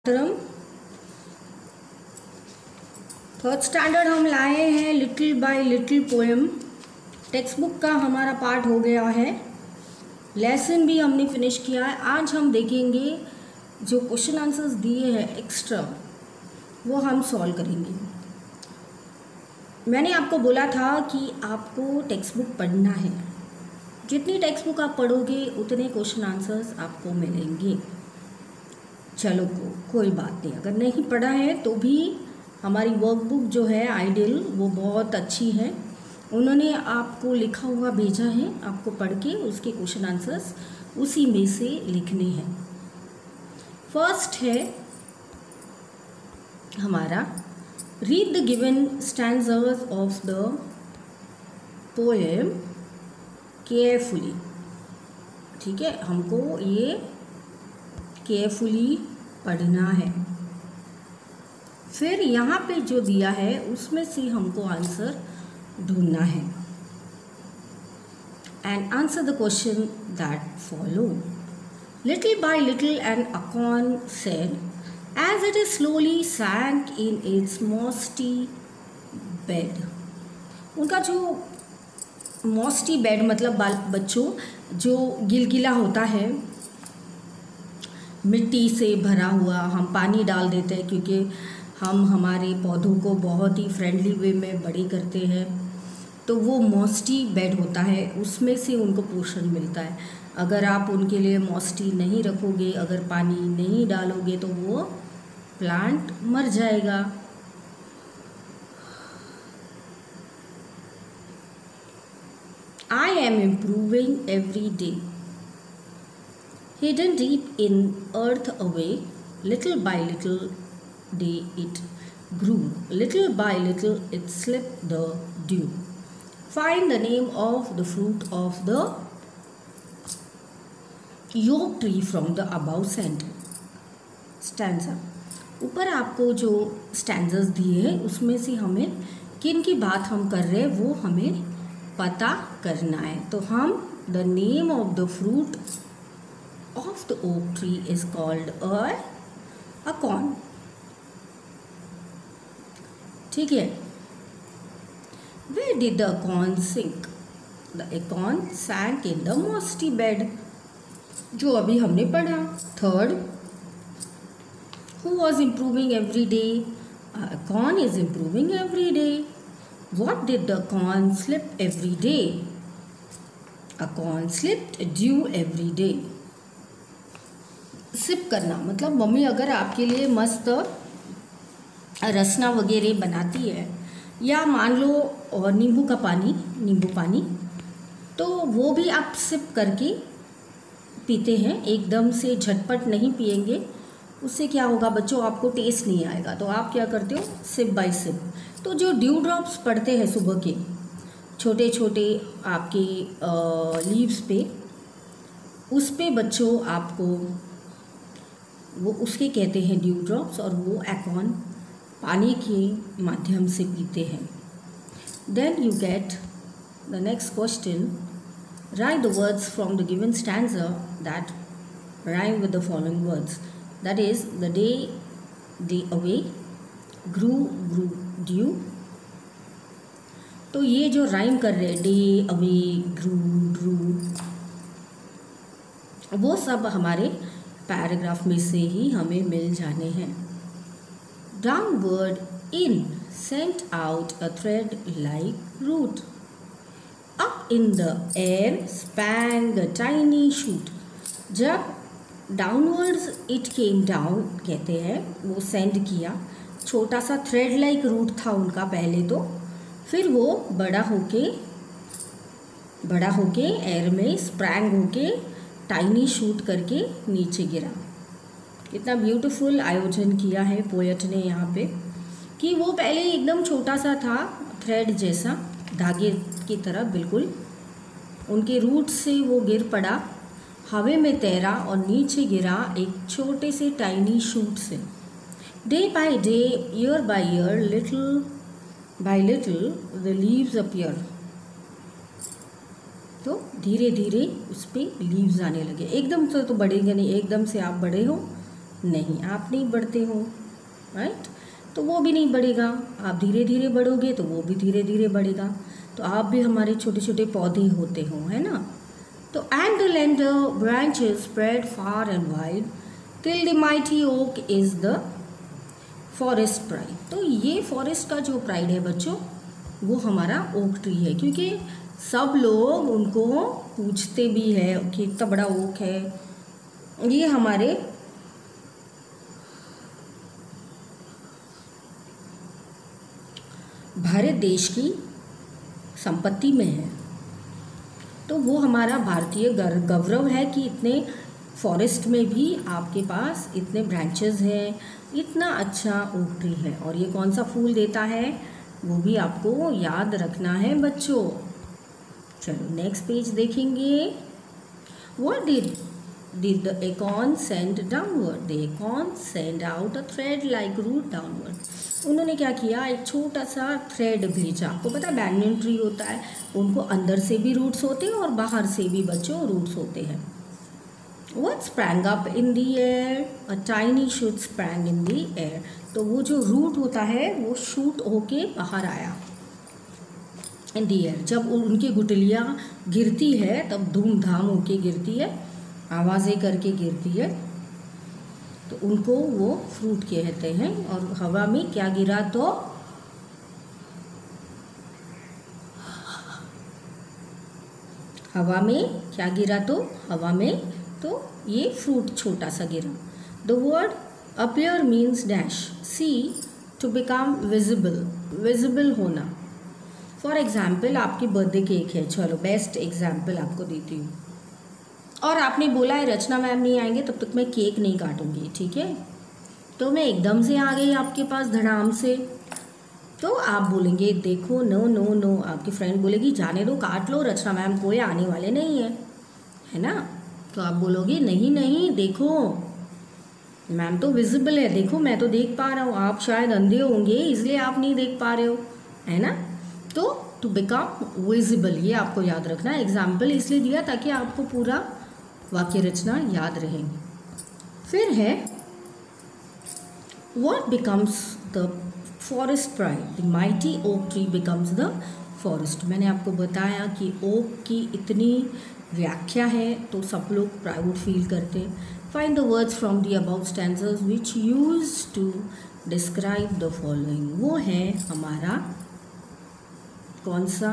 Third standard हम लाए हैं little by little poem. Textbook का हमारा पार्ट हो गया है, लेसन भी हमने फिनिश किया है। आज हम देखेंगे जो क्वेश्चन आंसर्स दिए हैं एक्स्ट्रा, वो हम सॉल्व करेंगे। मैंने आपको बोला था कि आपको टेक्स्ट बुक पढ़ना है, जितनी टेक्स्ट बुक आप पढ़ोगे उतने क्वेश्चन आंसर्स आपको मिलेंगे। चलो कोई बात नहीं, अगर नहीं पढ़ा है तो भी हमारी वर्कबुक जो है आइडियल वो बहुत अच्छी है। उन्होंने आपको लिखा हुआ भेजा है, आपको पढ़ के उसके क्वेश्चन आंसर्स उसी में से लिखने हैं। फर्स्ट है हमारा read the given stanzas of the poem carefully. ठीक है, हमको ये केयरफुली पढ़ना है। फिर यहाँ पे जो दिया है उसमें से हमको आंसर ढूंढना है। And answer the question that follow. Little by little an acorn said as it is slowly sank in its mossy bed. उनका जो मॉस्टी बेड मतलब बच्चों जो गिलगिला होता है, मिट्टी से भरा हुआ, हम पानी डाल देते हैं क्योंकि हम हमारे पौधों को बहुत ही फ्रेंडली वे में बड़े करते हैं, तो वो मॉस्टी बेड होता है, उसमें से उनको पोषण मिलता है। अगर आप उनके लिए मॉस्टी नहीं रखोगे, अगर पानी नहीं डालोगे तो वो प्लांट मर जाएगा। I am improving every day. Hidden deep in earth away, little by little day it grew. Little by little it slipped the dew. Find the name of the fruit of the oak tree from the above stanza. ऊपर आपको जो स्टैंजर्स दिए हैं उसमें से हमें किन की बात हम कर रहे हैं वो हमें पता करना है। तो हम the name of the fruit of the oak tree is called acorn. ठीक है, where did the acorn sink? The acorn sank in the mossy bed, जो अभी हमने पढ़ा। Third, who was improving every day? Acorn is improving every day. What did the acorn slip every day? Acorn slipped dew every day. Sip करना मतलब mummy अगर आपके लिए मस्त रसना वगैरह बनाती है, या मान लो नींबू पानी, तो वो भी आप सिप करके पीते हैं, एकदम से झटपट नहीं पिएंगे। उससे क्या होगा बच्चों, आपको टेस्ट नहीं आएगा। तो आप क्या करते हो, सिप बाय सिप। तो जो ड्यू ड्रॉप्स पड़ते हैं सुबह के, छोटे छोटे आपके लीव्स पे, उस पे बच्चों आपको वो उसके कहते हैं ड्यू ड्रॉप्स, और वो अकॉर्न पानी के माध्यम से पीते हैं। Then you get the next question. Write the words from the given stanza that rhyme with the following words. That is, the day away grew dew. तो ये जो राइम कर रहे हैं, डे अवे ग्रू, वो सब हमारे पैराग्राफ में से ही हमें मिल जाने हैं। Downward in sent out a thread like root. Up in the air sprang a tiny shoot. जब डाउनवर्ड्स इट केम डाउन कहते हैं, वो सेंड किया, छोटा सा थ्रेड लाइक रूट था उनका पहले तो, फिर वो बड़ा होके एयर में स्प्रैंग होके टाइनी शूट करके नीचे गिरा। कितना ब्यूटीफुल आयोजन किया है पोएट ने यहाँ पे, कि वो पहले एकदम छोटा सा था, थ्रेड जैसा, धागे की तरह बिल्कुल, उनके रूट से वो गिर पड़ा, हवा में तैरा और नीचे गिरा एक छोटे से टाइनी शूट से। Day by day, year by year, little by little the leaves appear. तो धीरे धीरे उस पर लीव्स आने लगे। एकदम से तो बढ़ेंगे नहीं, एकदम से आप बड़े हो नहीं, आप नहीं बढ़ते हो, राइट, तो वो भी नहीं बढ़ेगा। आप धीरे धीरे बढ़ोगे तो वो भी धीरे धीरे बढ़ेगा। तो आप भी हमारे छोटे छोटे पौधे होते हो, है ना। तो and the slender branches spread far and wide till the mighty oak is the forest pride. तो ये फॉरेस्ट का जो प्राइड है बच्चों, वो हमारा ओक ट्री है, क्योंकि सब लोग उनको पूछते भी है कि इतना बड़ा ओक है। ये हमारे भारत देश की संपत्ति में है। तो वो हमारा भारतीय गौरव है कि इतने फॉरेस्ट में भी आपके पास इतने ब्रांचेस हैं, इतना अच्छा ओक ट्री है। और ये कौन सा फूल देता है वो भी आपको याद रखना है बच्चों। चलो नेक्स्ट पेज देखेंगे। What did the acorn send downward? The acorn sent out a thread like root downward. उन्होंने क्या किया, एक छोटा सा थ्रेड भेजा। आपको पता है बैनियन ट्री होता है, उनको अंदर से भी रूट्स होते हैं और बाहर से भी बच्चों रूट्स होते हैं। What sprang up in the air? A tiny shoot sprang in the air. तो वो जो रूट होता है वो शूट होके बाहर आया इन दी एयर। जब उनकी गुठलियाँ गिरती है तब धूमधाम होके गिरती है, आवाज़ें करके गिरती है, तो उनको वो फ्रूट कहते हैं। और हवा में क्या गिरा, तो हवा में क्या गिरा, तो हवा में तो ये फ्रूट छोटा सा गिरा। The word appear means dash, see to become visible, visible होना। फॉर एग्जाम्पल आपकी बर्थडे केक है, चलो बेस्ट एग्जाम्पल आपको देती हूँ, और आपने बोला है रचना मैम नहीं आएंगे तब तक मैं केक नहीं काटूंगी, ठीक है। तो मैं एकदम से आ गई आपके पास धड़ाम से, तो आप बोलेंगे देखो नो नो नो, आपकी फ्रेंड बोलेगी जाने दो काट लो, रचना मैम कोई आने वाले नहीं है ना। तो आप बोलोगे नहीं नहीं देखो मैम तो विजिबल है, देखो मैं तो देख पा रहा हूँ, आप शायद अंधे होंगे इसलिए आप नहीं देख पा रहे हो, है ना। तो टू बिकम विजिबल, ये आपको याद रखना है। एग्जाम्पल इसलिए दिया ताकि आपको पूरा वाक्य रचना याद रहे। फिर है what becomes the forest pride, the mighty oak tree becomes the forest. मैंने आपको बताया कि ओक की इतनी व्याख्या है तो सब लोग प्राउड फील करते हैं। Find the words from the above stanzas which use to describe the following. वो है हमारा कौन सा,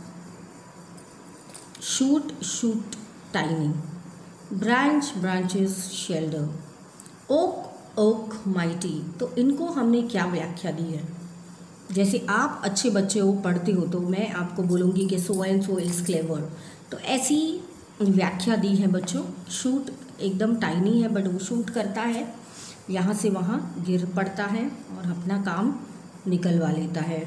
shoot shoot tiny, branch branches slender, oak oak mighty. तो इनको हमने क्या व्याख्या दी है, जैसे आप अच्छे बच्चे हो पढ़ते हो तो मैं आपको बोलूँगी कि so and so is clever, तो ऐसी व्याख्या दी है बच्चों। शूट एकदम टाइनी है बट वो शूट करता है, यहाँ से वहाँ गिर पड़ता है और अपना काम निकलवा लेता है।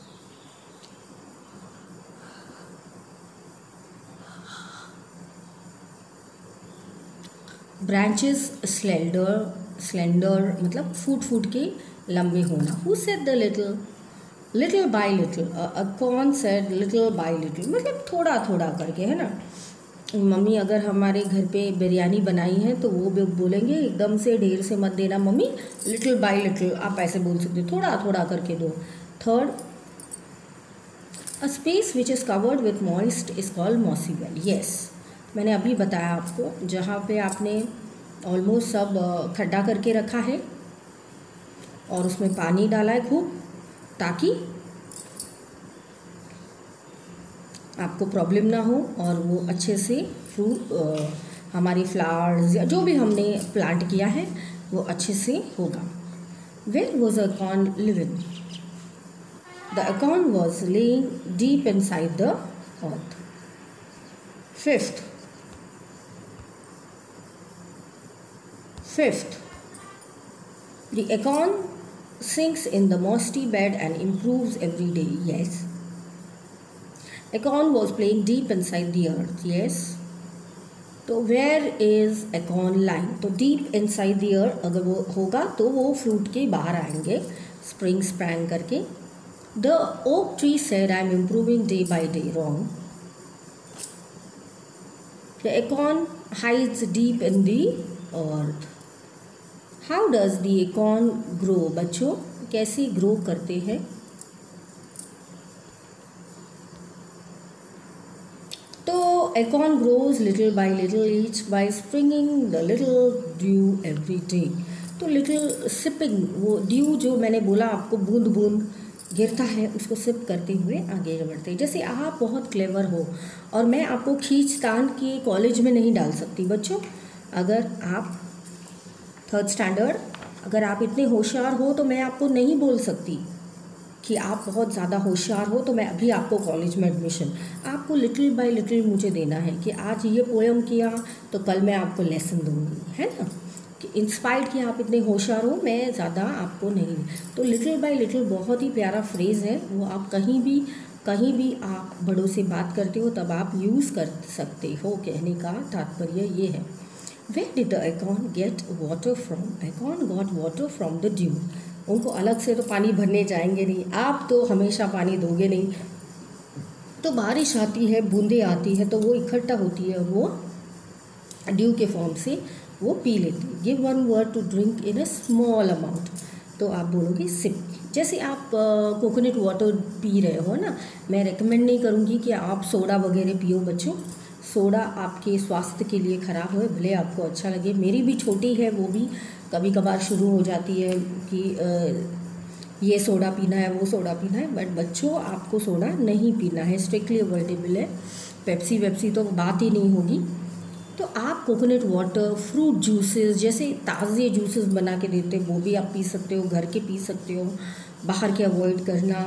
ब्रांचेस स्लेंडर, स्लेंडर मतलब फूट फूट के लंबे होना। Who said the little, little by little, कौन सेड लिटिल बाय लिटिल, मतलब थोड़ा थोड़ा करके, है ना। मम्मी अगर हमारे घर पे बिरयानी बनाई है तो वो भी बोलेंगे एकदम से ढेर से मत देना मम्मी, लिटिल बाय लिटिल, आप ऐसे बोल सकते हो, थोड़ा थोड़ा करके दो। Third, a space which is covered with moist is called mossy well. Yes, मैंने अभी बताया आपको, जहाँ पे आपने ऑलमोस्ट सब खड्डा करके रखा है और उसमें पानी डाला है खूब, ताकि आपको प्रॉब्लम ना हो और वो अच्छे से फ्रूट हमारी फ्लावर्स या जो भी हमने प्लांट किया है वो अच्छे से होगा। Where was a acorn living, the acorn was laying deep inside the earth. Fifth, the acorn sinks in the mossy bed and improves every day. Yes. Acorn was playing deep inside the earth. Yes. तो where is acorn lying? तो deep inside the earth अगर वो होगा तो वो fruit के बाहर आएंगे स्प्रिंग स्प्रैंग करके। The oak tree said, "I am improving day by day." Wrong. The acorn hides deep in the earth. How does the acorn grow, बच्चों कैसे ग्रो करते हैं? तो acorn grows little by little each by springing the little dew every day. तो little sipping, वो dew जो मैंने बोला आपको, बूंद बूंद गिरता है, उसको सिप करते हुए आगे बढ़ते हैं। जैसे आप बहुत क्लेवर हो और मैं आपको खींच तान के कॉलेज में नहीं डाल सकती बच्चों। अगर आप 3rd स्टैंडर्ड, अगर आप इतने होशियार हो तो मैं आपको नहीं बोल सकती कि आप बहुत ज़्यादा होशियार हो तो मैं अभी आपको कॉलेज में एडमिशन, आपको लिटिल बाय लिटिल मुझे देना है कि आज ये पोएम किया तो कल मैं आपको लेसन दूंगी, है ना, कि इंस्पायर्ड कि आप इतने होशियार हो, मैं ज़्यादा आपको नहीं। तो लिटिल बाय लिटिल बहुत ही प्यारा फ्रेज़ है, वो आप कहीं भी आप बड़ों से बात करते हो तब आप यूज़ कर सकते हो। कहने का तात्पर्य ये है। Where did the acorn get water from? Acorn got water from the dew. उनको अलग से तो पानी भरने जाएंगे नहीं, आप तो हमेशा पानी दोगे नहीं। तो बारिश आती है, बूंदें आती है तो वो इकट्ठा होती है और वो ड्यू के फॉर्म से वो पी लेती है। Give one word to drink in a small amount, तो आप बोलोगे सिप। जैसे आप कोकोनट वाटर पी रहे हो ना, मैं रेकमेंड नहीं करूँगी कि आप सोडा वगैरह पियो बच्चों, सोडा आपके स्वास्थ्य के लिए ख़राब है, भले आपको अच्छा लगे। मेरी भी छोटी है, वो भी कभी कभार शुरू हो जाती है कि ये सोडा पीना है, वो सोडा पीना है, बट बच्चों आपको सोडा नहीं पीना है, स्ट्रिक्टली अवॉइडेबल है। पेप्सी वेप्सी तो बात ही नहीं होगी। तो आप कोकोनट वाटर, फ्रूट जूसेस, जैसे ताज़े जूसेस बना के देते हैं वो भी आप पी सकते हो, घर के पी सकते हो, बाहर के अवॉइड करना।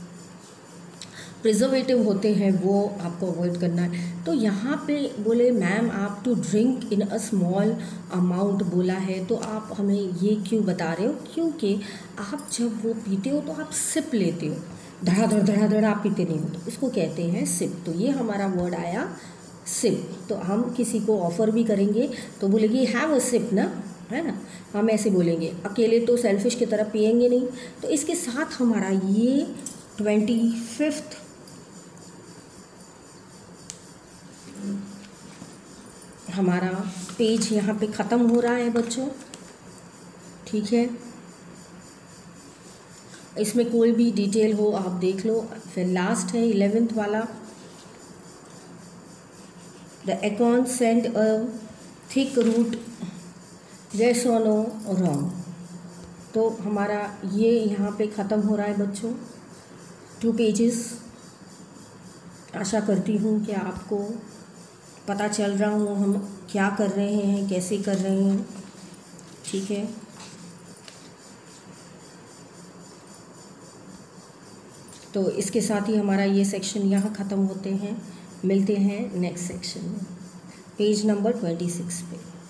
प्रिजर्वेटिव होते हैं वो आपको अवॉइड करना है। तो यहाँ पे बोले मैम आप to drink in a small amount बोला है, तो आप हमें ये क्यों बता रहे हो? क्योंकि आप जब वो पीते हो तो आप सिप लेते हो, धड़ाधड़ आप पीते नहीं हो, तो इसको कहते हैं सिप। तो ये हमारा वर्ड आया सिप। तो हम किसी को ऑफ़र भी करेंगे तो बोलेंगे हैव अ सिप ना, है ना, हम ऐसे बोलेंगे, अकेले तो सेल्फिश की तरह पिएंगे नहीं। तो इसके साथ हमारा ये 25th हमारा पेज यहाँ पे ख़त्म हो रहा है बच्चों, ठीक है। इसमें कोई भी डिटेल हो आप देख लो। फिर लास्ट है 11th वाला, the acorn sent a thick root, yes or no wrong। तो हमारा ये यहाँ पे ख़त्म हो रहा है बच्चों, 2 पेजेस। आशा करती हूँ कि आपको पता चल रहा हूँ हम क्या कर रहे हैं, कैसे कर रहे हैं, ठीक है। तो इसके साथ ही हमारा ये सेक्शन यहाँ ख़त्म होते हैं। मिलते हैं नेक्स्ट सेक्शन में, पेज नंबर 26 पे।